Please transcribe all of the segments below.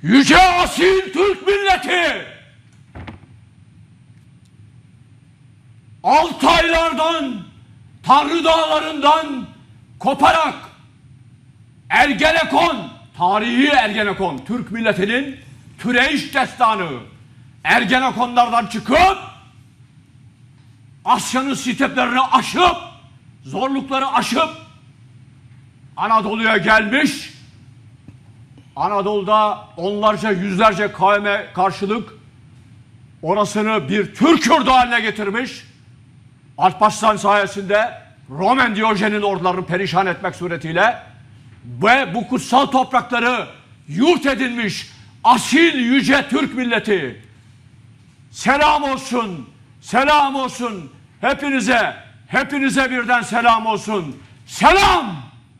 yüce asil Türk milleti Altaylardan, Tanrı Dağları'ndan koparak Ergenekon, tarihi Ergenekon, Türk milletinin türeyiş destanı, Ergenekonlardan çıkıp Asya'nın steplerini aşıp, zorlukları aşıp Anadolu'ya gelmiş. Anadolu'da onlarca, yüzlerce kavme karşılık orasını bir Türk yurdu haline getirmiş. Alparslan sayesinde Roman Diyojen'in ordularını perişan etmek suretiyle ve bu kutsal toprakları yurt edinmiş asil yüce Türk milleti. Selam olsun, selam olsun hepinize, hepinize birden selam olsun. Selam!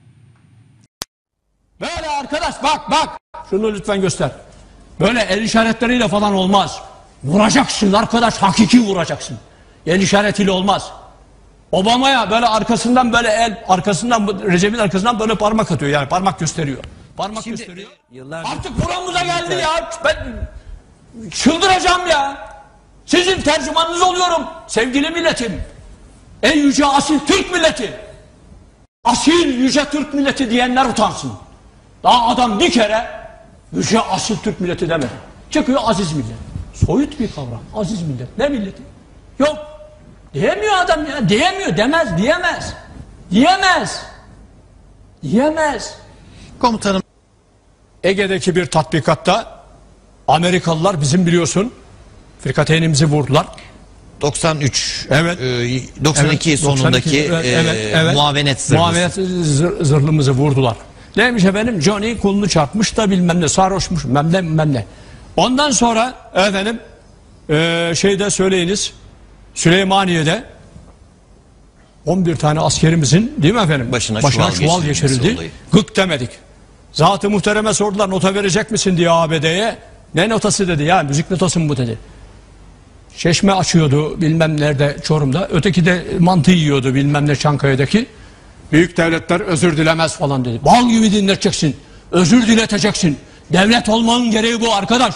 Böyle arkadaş bak, şunu lütfen göster. Böyle el işaretleriyle falan olmaz. Vuracaksın arkadaş, hakiki vuracaksın. El işaretiyle olmaz. Obama'ya böyle arkasından böyle Recep'in arkasından böyle parmak atıyor, yani parmak gösteriyor. Parmak gösteriyor. Artık buramıza geldi ya. Ben çıldıracağım ya. Sizin tercümanınız oluyorum sevgili milletim. En yüce asil Türk milleti. Asil yüce Türk milleti diyenler utansın. Daha adam bir kere yüce asil Türk milleti demedi. Çıkıyor aziz millet. Soyut bir kavram. Aziz millet. Ne milleti? Yok. Diyemiyor adam ya. Diyemiyor. Demez. Diyemez. Diyemez. Diyemez. Komutanım. Ege'deki bir tatbikatta Amerikalılar bizim biliyorsun frikateynimizi vurdular. 93, evet, 92 evet, sonundaki evet, muavenet zırhımızı. Muavenet zırhlımızı vurdular. Neymiş efendim? Johnny kolunu çarpmış da bilmem ne, sarhoşmuş bilmem ne. Ondan sonra efendim şeyde söyleyiniz, Süleymaniye'de 11 tane askerimizin değil mi efendim? Başına çuval geçirildi. Gık demedik. Zat-ı muhtereme sordular, nota verecek misin diye ABD'ye. Ne notası dedi ya, müzik notası mı bu dedi. Çeşme açıyordu bilmem nerede Çorum'da. Öteki de mantı yiyordu bilmem ne Çankaya'daki. Büyük devletler özür dilemez falan dedi. Bal gibi dinleteceksin. Özür dileteceksin. Devlet olmanın gereği bu arkadaş.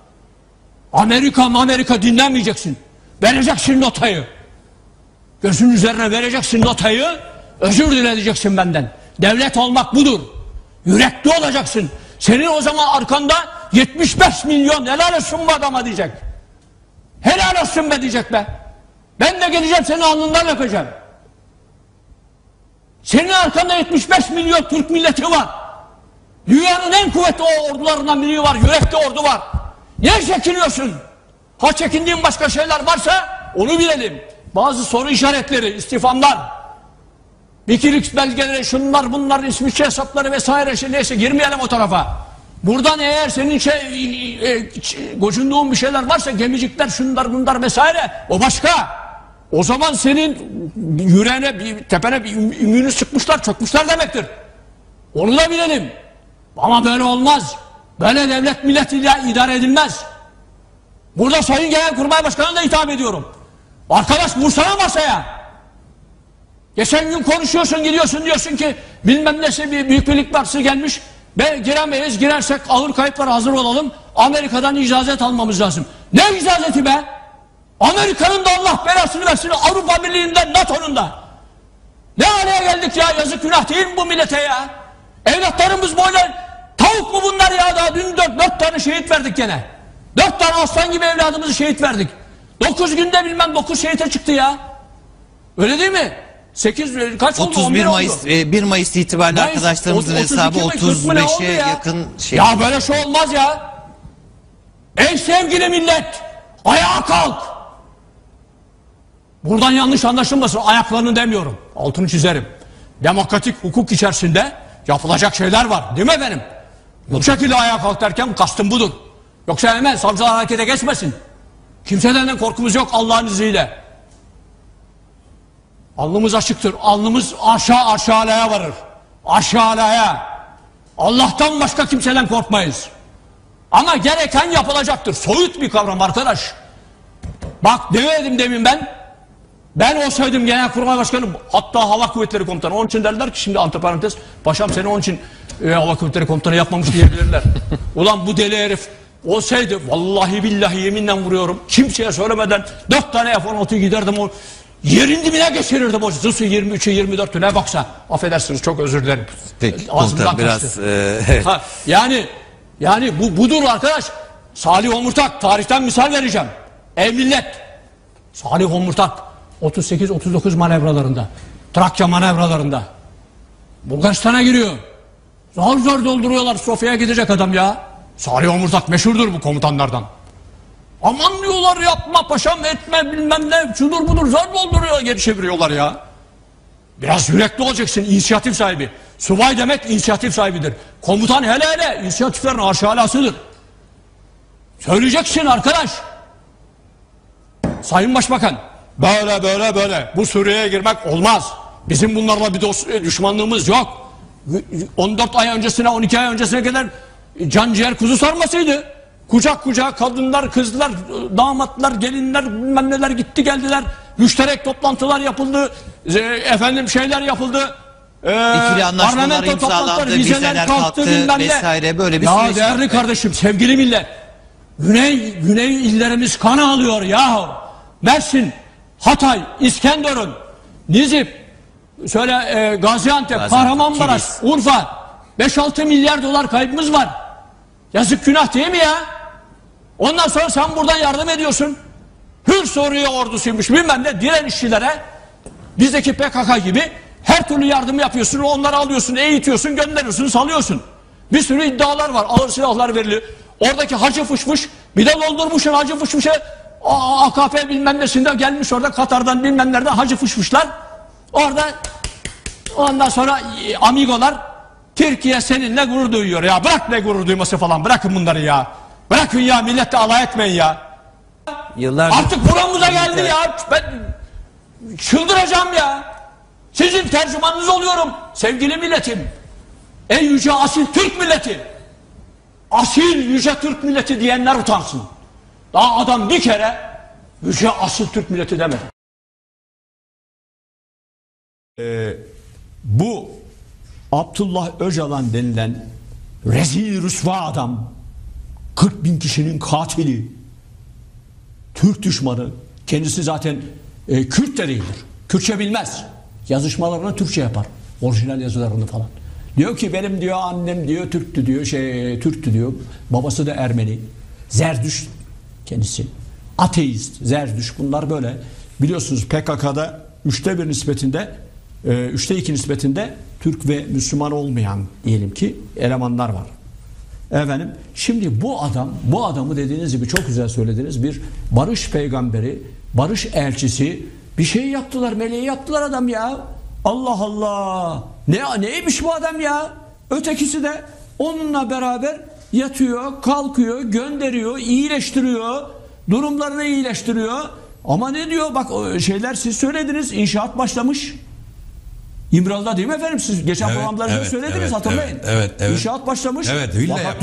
Amerika dinlemeyeceksin. Vereceksin notayı. Gözün üzerine vereceksin notayı. Özür dileteceksin benden. Devlet olmak budur. Yürekli olacaksın. Senin o zaman arkanda 75 milyon helal olsun bu adama diyecek. Helal olsun be diyecek be. Ben de geleceğim senin alnından öpeceğim. Senin arkanda 75 milyon Türk milleti var. Dünyanın en kuvvetli ordularından biri var. Yürekli ordu var. Niye çekiniyorsun? Ha çekindiğin başka şeyler varsa onu bilelim. Bazı soru işaretleri, istifamlar, Wikileaks belgeleri, şunlar bunlar, İsviçre hesapları vesaire neyse girmeyelim o tarafa. Buradan eğer senin gocunduğun bir şeyler varsa, gemicikler, şunlar bunlar vesaire, o başka. O zaman senin yüreğine, tepene bir ümüğünü sıkmışlar, çökmüşler demektir. Onu da bilelim. Ama böyle olmaz. Böyle devlet milletiyle idare edilmez. Burada Sayın Genelkurmay Başkanı'na da hitap ediyorum. Arkadaş vursana masaya. Geçen gün konuşuyorsun, gidiyorsun diyorsun ki bilmem nesi bir büyük birlik partisi gelmiş. Giremeyiz, girersek ağır kayıplara hazır olalım. Amerika'dan icazet almamız lazım. Ne icazeti be? Amerika'nın da Allah belasını versin, Avrupa Birliği'nden, NATO'nun da. Ne hale geldik ya, yazık günah değil mi bu millete ya? Evlatlarımız böyle tavuk mu bunlar ya? Daha dün 4 tane şehit verdik gene. 4 tane aslan gibi evladımızı şehit verdik. 9 günde bilmem 9 şehite çıktı ya. Öyle değil mi? 8 kaç oldu? 31 Mayıs 1 Mayıs itibariyle arkadaşlarımızın hesabı 35'e yakın şey. Ya böyle şey olmaz ya. Ey sevgili millet, ayağa kalk. Buradan yanlış anlaşılmasın, ayaklarını demiyorum. Altını çizerim. Demokratik hukuk içerisinde yapılacak şeyler var. Değil mi efendim? Bu şekilde ayağa kalk derken kastım budur. Yoksa hemen savcılar harekete geçmesin. Kimseden de korkumuz yok Allah'ın izniyle. Alnımız açıktır. Alnımız aşağıya varır. Aşağıya. Allah'tan başka kimseden korkmayız. Ama gereken yapılacaktır. Soyut bir kavram arkadaş. Bak demedim demin ben. Ben olsaydım Genelkurmay Başkanı, hatta Hava Kuvvetleri Komutanı. Onun için derler ki şimdi antiparantez, paşam seni onun için hava kuvvetleri komutanı yapmamış diyebilirler. Ulan bu deli herif olsaydı vallahi billahi yeminle vuruyorum. Kimseye söylemeden 4 tane F-16'yı giderdim o yerin dibine geçirirdim o Zısı 23'ü 24'ü ne baksa. Affedersiniz çok özür dilerim. Peki Ağzımdan biraz evet. Yani bu budur arkadaş. Salih Omurtak tarihten misal vereceğim. Ey millet. Salih Omurtak 38-39 manevralarında, Trakya manevralarında Bulgaristan'a giriyor. Zor zor dolduruyorlar. Sofya'ya gidecek adam ya. Salih Omurtak meşhurdur bu komutanlardan. Aman diyorlar yapma paşam etme bilmem ne şudur budur zor dolduruyor geri çeviriyorlar ya. Biraz yürekli olacaksın inisiyatif sahibi. Subay demek inisiyatif sahibidir. Komutan hele inisiyatiflerin aşağılasıdır. Söyleyeceksin arkadaş. Sayın Başbakan böyle bu Suriye'ye girmek olmaz. Bizim bunlarla bir düşmanlığımız yok. 14 ay öncesine 12 ay öncesine kadar can ciğer kuzu sarmasıydı. Kucak kucağa kadınlar, kızlar, damatlar, gelinler bilmem neler gitti geldiler. Müşterek toplantılar yapıldı. Şeyler yapıldı. İkili anlaşmalar imzalandı, vizeler kalktı vesaire böyle bir süreç. Ya değerli kardeşim, sevgili millet. Güney illerimiz kan ağlıyor yahu. Mersin, Hatay, İskenderun, Nizip, Gaziantep, Kahramanmaraş, Urfa 5-6 milyar dolar kaybımız var. Yazık günah değil mi ya? Ondan sonra sen buradan yardım ediyorsun. Hür Suriye ordusuymuş bilmem ne direnişçilere bizdeki PKK gibi her türlü yardım yapıyorsun. Onları alıyorsun, eğitiyorsun, gönderiyorsun, salıyorsun. Bir sürü iddialar var. Ağır silahlar veriliyor. Oradaki Hacı Fışmış bir de doldurmuşsun Hacı Fışmış'ı AKP bilmem nesinde gelmiş orada Katar'dan bilmem nereden Hacı Fışmışlar. Orada ondan sonra amigolar Türkiye seninle gurur duyuyor ya. Bırak ne gurur duyması falan. Bırakın bunları ya. Bırakın ya millette alay etmeyin ya. Artık buramıza geldi ya. Ben çıldıracağım ya. Sizin tercümanınız oluyorum. Sevgili milletim. Ey yüce asil Türk milleti. Asil yüce Türk milleti diyenler utansın. Daha adam bir kere yüce asil Türk milleti demedi. Bu Abdullah Öcalan denilen rezil rüsva adam 40 bin kişinin katili Türk düşmanı kendisi zaten Kürt de değildir. Kürtçe bilmez. Yazışmalarını Türkçe yapar. Orijinal yazılarını falan. Diyor ki benim diyor annem diyor Türktü diyor Türktü diyor. Babası da Ermeni. Zerdüşt kendisi. Ateist, Zerdüşt bunlar böyle. Biliyorsunuz PKK'da 3'te 1 nispetinde 3'te 2 nispetinde Türk ve Müslüman olmayan diyelim ki elemanlar var. Efendim şimdi bu adamı dediğiniz gibi çok güzel söylediniz bir barış peygamberi, barış elçisi bir şey yaptılar, meleği yaptılar adam ya. Allah Allah. Neymiş bu adam ya? Ötekisi de onunla beraber yatıyor, kalkıyor, gönderiyor, iyileştiriyor, durumlarını iyileştiriyor. Ama ne diyor? Bak şeyler siz söylediniz, inşaat başlamış. İmralı'da değil mi efendim? Siz geçen programlarınızda söylediniz hatırlayın. Evet. İnşaat başlamış. Evet, fakat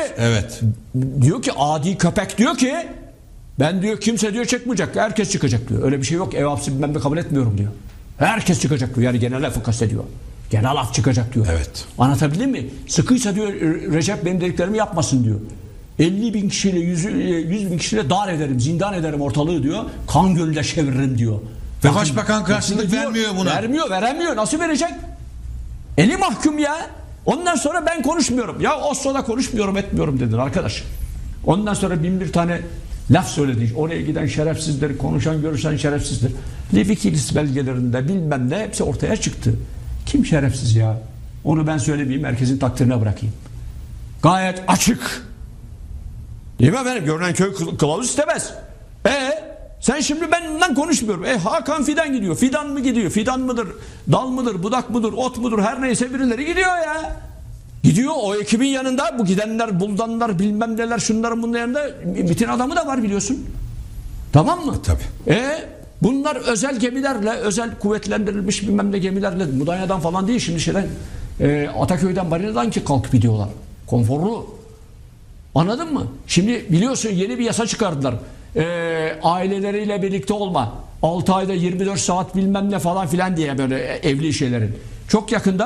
diyor ki adi köpek diyor ki ben diyor kimse diyor çıkmayacak. Herkes çıkacak diyor. Öyle bir şey yok. Ev hapsi bilmem ne kabul etmiyorum diyor. Herkes çıkacak diyor. Yani genel lafı kastediyor. Genel af çıkacak diyor. Evet. Anlatabildim mi? Sıkıysa diyor Recep benim dediklerimi yapmasın diyor. 50 bin kişiyle 100 bin kişiyle dar ederim, zindan ederim ortalığı diyor. Kan gölüne çeviririm diyor. Ve başbakan karşılık vermiyor buna. Veremiyor. Nasıl verecek? Eli mahkum ya. Ondan sonra ben konuşmuyorum. Ya Oslo'da konuşmuyorum etmiyorum dedin arkadaş. Ondan sonra bin bir tane laf söyledi. Oraya giden şerefsizdir, konuşan görüşen şerefsizdir. Wikileaks belgelerinde bilmem ne hepsi ortaya çıktı. Kim şerefsiz ya? Onu ben söylemeyeyim, herkesin takdirine bırakayım. Gayet açık. Değil mi efendim? Görünen köy kılavuz istemez. Sen şimdi benden konuşmuyorum. Hakan Fidan gidiyor. Fidan mı gidiyor? Fidan mıdır? Dal mıdır? Budak mıdır? Ot mudur? Her neyse birileri gidiyor ya. Gidiyor o ekibin yanında. Bu gidenler, buldanlar, bilmem neler, şunların bunların yanında. MİT'in adamı da var biliyorsun. Tamam mı? Tabii. Bunlar özel gemilerle, özel kuvvetlendirilmiş bilmem ne gemilerle, Mudanya'dan falan değil şimdi Ataköy'den, Marina'dan ki kalkıp gidiyorlar. Konforlu. Anladın mı? Şimdi biliyorsun yeni bir yasa çıkardılar. Aileleriyle birlikte olma. 6 ayda 24 saat bilmem ne falan filan diye böyle evli şeylerin. Çok yakında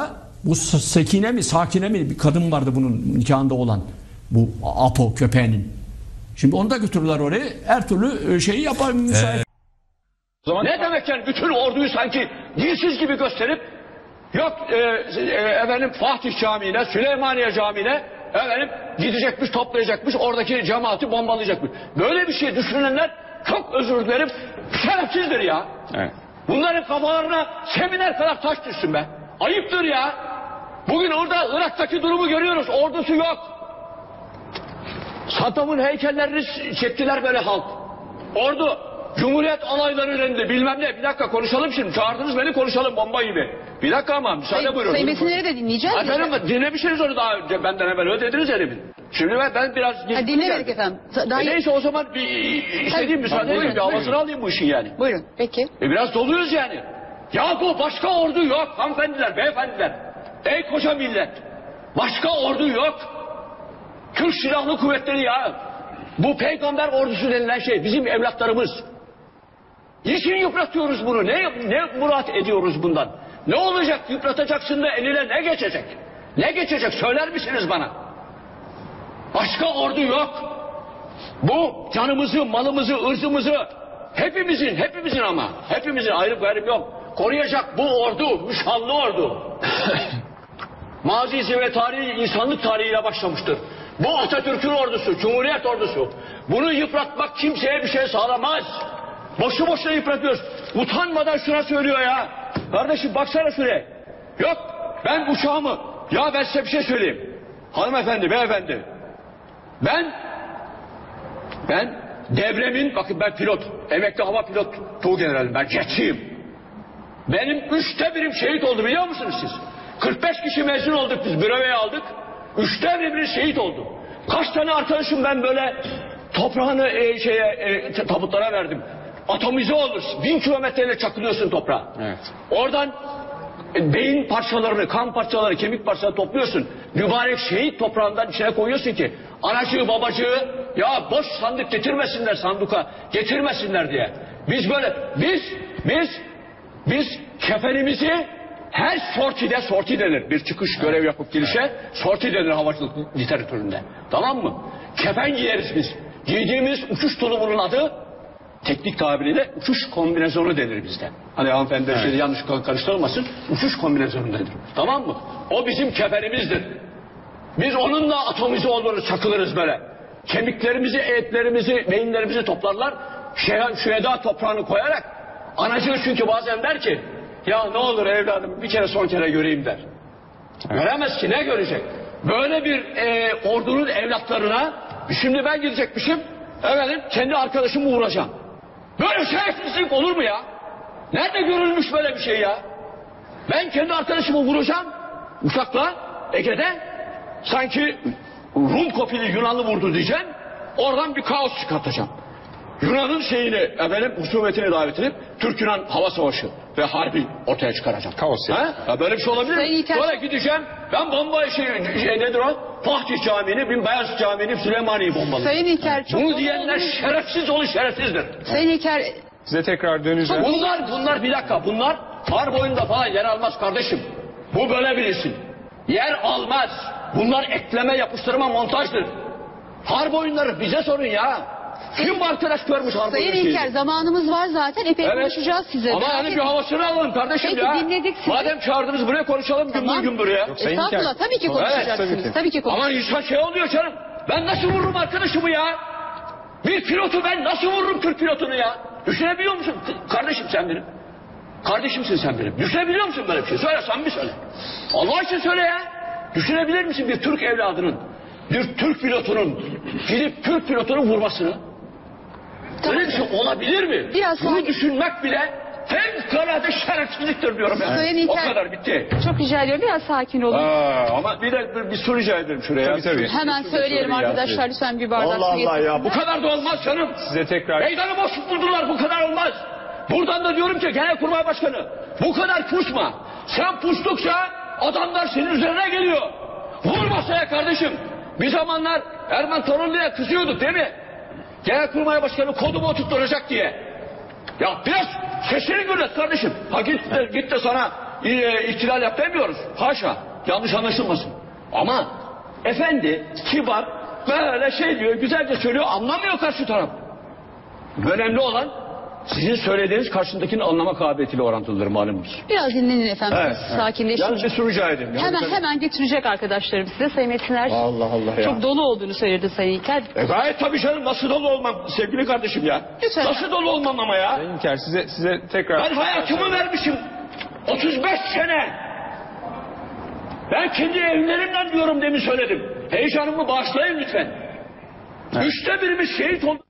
Bu Sekine mi Sakine mi bir kadın vardı bunun nikahında olan. Bu Apo köpeğinin. Şimdi onu da götürürler oraya. Her türlü şeyi yapar müsait. Ne demek yani bütün orduyu sanki dilsiz gibi gösterip yok efendim Fatih Camii'ne, Süleymaniye Camii'ne efendim gidecekmiş, toplayacakmış, oradaki cemaati bombalayacakmış. Böyle bir şey düşünenler çok özür dilerim şerefsizdir ya. Evet. Bunların kafalarına seminer kadar taş düşsün be. Ayıptır ya. Bugün orada Irak'taki durumu görüyoruz. Ordusu yok. Saddam'ın heykellerini çektiler böyle halk. Ordu, Cumhuriyet alayları önünde bilmem ne. Bir dakika konuşalım şimdi. Çağırdınız beni konuşalım bomba gibi. Bir dakika ama müsaade buyurun. Sayın Metinleri de dinleyeceğiz. Efendim dinlemişsiniz onu daha önce benden evvel öyle dediniz herifin. Şimdi ben biraz... Dinlemedik efendim. Neyse o zaman bir istediğim müsaade edin bir havasını alayım bu işin yani. Buyurun peki. Biraz doluyuz yani. Ya bu başka ordu yok hanımefendiler, beyefendiler. Ey koca millet. Başka ordu yok. Türk Silahlı Kuvvetleri ya. Bu peygamber ordusu denilen şey bizim evlatlarımız. Niçin yıpratıyoruz bunu? Ne murat ediyoruz bundan? Ne olacak? Yıpratacaksın da eline ne geçecek? Ne geçecek? Söyler misiniz bana? Başka ordu yok. Bu canımızı, malımızı, ırzımızı hepimizin ama hepimizin ayrı gayrı yok. Koruyacak bu ordu, müşanlı ordu. Mazisi ve tarihi insanlık tarihiyle başlamıştır. Bu Atatürk'ün ordusu, Cumhuriyet ordusu. Bunu yıpratmak kimseye bir şey sağlamaz. Boşu boşuna yıpratıyoruz. Utanmadan şuna söylüyor ya. Kardeşim baksana şuraya. Yok ben uçağımı. Ya ben size bir şey söyleyeyim. Hanımefendi, beyefendi. Ben devremin, bakın ben pilot. Emekli hava pilot tuğgeneralim. Ben jetçiyim. Benim 1/3 şehit oldu biliyor musunuz siz? 45 kişi mezun olduk biz. Büreveye aldık. 1/3 şehit oldu. Kaç tane arkadaşım ben böyle toprağını tabutlara verdim. Atomize olur. 1000 kilometreyle çakılıyorsun toprağa. Evet. Oradan beyin parçalarını, kan parçaları, kemik parçaları topluyorsun. Mübarek şehit toprağından içine koyuyorsun ki anacığı babacığı ya boş sandık getirmesinler sanduka getirmesinler diye. Biz böyle biz kefenimizi her sorti denir. Bir çıkış görev yapıp girişe sorti denir havacılık literatüründe. Tamam mı? Kefen giyeriz biz. Giydiğimiz uçuş tulumunun adı teknik tabiriyle uçuş kombinezonu denir bizde. Hani hanımefendi evet. Yanlış karıştırılmasın. Uçuş kombinezonu denir. Tamam mı? O bizim kefenimizdir. Biz onunla atomize oluruz, çakılırız böyle. Kemiklerimizi, etlerimizi, beyinlerimizi toplarlar. Şüheda toprağını koyarak anacığı çünkü bazen der ki ya ne olur evladım bir kere son kere göreyim der. Evet. Göremez ki ne görecek? Böyle bir ordunun evlatlarına şimdi ben gidecekmişim efendim kendi arkadaşımı vuracağım. Böyle şerefsizlik olur mu ya? Nerede görülmüş böyle bir şey ya? Ben kendi arkadaşımı vuracağım uçakla Ege'de sanki Rum kopili Yunanlı vurdu diyeceğim. Oradan bir kaos çıkartacağım. Yunan'ın husumetine davet edip Türk-Yunan hava savaşı ve harbi ortaya çıkaracağım. Kaos ya. Böyle bir şey olabilir mi? Sonra gideceğim ben bomba nedir o? Fatih Camii'ni, Binbeyaz Camii'ni, Süleymaniye'yi bombalayacağım. Sayın İlker çok bunu diyenler şerefsiz olur şerefsizdir. Sayın İlker size tekrar döneceğim. Bunlar bir dakika bunlar har boyunda falan yer almaz kardeşim. Bu böyle bilirsin. Yer almaz. Bunlar ekleme yapıştırma montajdır. Harp oyunları bize sorun ya. Kim bu arkadaş görmüş harp oyunu? Sayın İlker zamanımız var zaten epey konuşacağız size. Ama hani bir havasını alalım kardeşim peki, ya. Dinledik sizi. Madem çağırdınız buraya konuşalım gün buraya. Estağfurullah tabii ki konuşacaksınız. Evet, tabii ki ama insan oluyor canım. Ben nasıl vururum arkadaşımı ya? Bir pilotu ben nasıl vururum Türk pilotunu ya? Düşünebiliyor musun? Kardeşim sen benim. Kardeşimsin sen benim. Düşünebiliyor musun böyle bir şey? Söyle sen bir söyle. Allah için söyle ya. Düşünebilir misin bir Türk evladının, bir Türk pilotunun gidip Türk pilotunun vurmasını? Tamam. Öyle bir şey olabilir mi? Bunu düşünmek bile fevkalade şerefsizliktir diyorum ya. Sayın o kadar bitti. Çok rica ediyorum biraz sakin olun. Ama bir soru rica ederim şuraya. Tabii. Hemen söyleyelim arkadaşlar lütfen bir bardak Allah su getirin. Allah ya bu kadar da olmaz canım. Size tekrar. Meydanı boş buldular bu kadar olmaz. Buradan da diyorum ki Genelkurmay Başkanı bu kadar pusma. Sen pustukça adamlar senin üzerine geliyor. Vur masaya kardeşim. Bir zamanlar Erman Torunlu'ya kızıyorduk değil mi? Genelkurmay Başkanı kodumu oturtturacak diye. Ya biraz sesini gürlet kardeşim. Ha git de sana ihtilal yap demiyoruz. Haşa. Yanlış anlaşılmasın. Ama efendi, kibar, böyle şey diyor, güzelce söylüyor, anlamıyor karşı taraf. Önemli olan sizin söylediğiniz karşındakinin anlama kabiliyetiyle orantılıdır malumunuz. Biraz dinlenin efendim. Evet, Sakinleşin. Yalnız bir soru rica edeyim. Hemen getirecek arkadaşlarım size. Sayın Metiner Allah Allah ya. çok dolu olduğunu söyledi Sayın İlker. Gayet tabii canım, nasıl dolu olmam sevgili kardeşim ya. Lütfen. Nasıl dolu olmam ama ya. Sayın İlker size tekrar... Ben hayatımı vermişim. 35 sene. Ben kendi evlerimden diyorum demin söyledim. Heyecanımı bağışlayın lütfen. 1/3'ümüz şehit oldu.